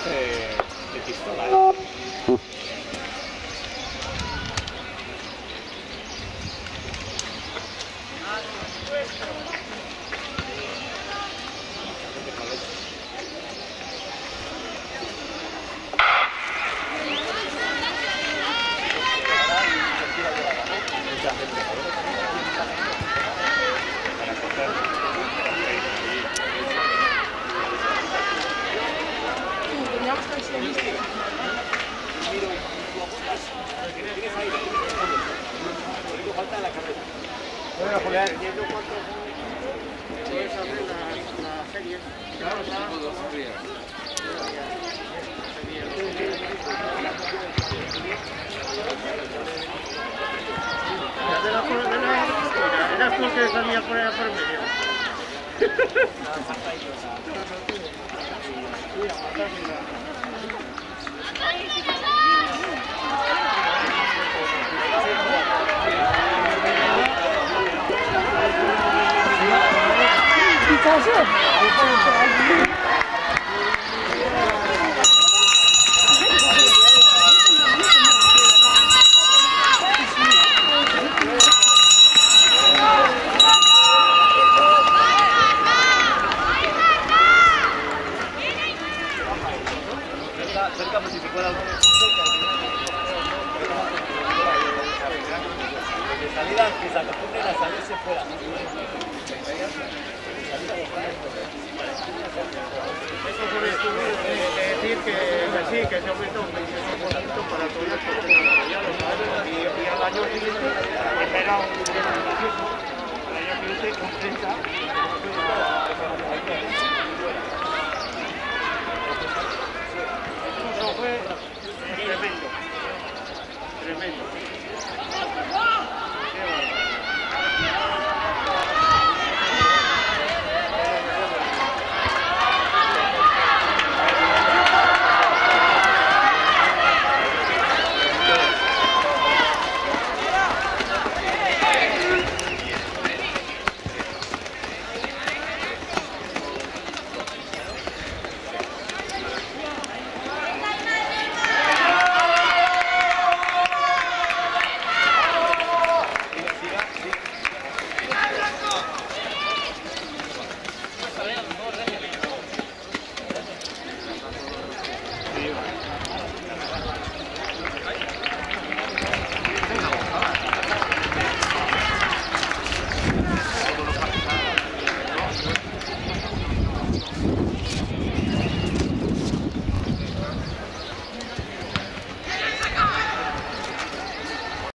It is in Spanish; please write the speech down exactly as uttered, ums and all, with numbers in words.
de, de pistola, ¿eh? Falta la carrera. Bueno, Julián. Puedes abrir la, la serie. Claro, sí, puedo abrir. Era tú que salía por allá por medio. Cerca, pues si se puede algo. De salida, que se acostumbren a salirse fuera. Eso por esto de decir que sí, que se aumentó un veintiséis por ciento para todas las personas ya lo saben, y, y al año siguiente pues era un al año siguiente un treinta por ciento.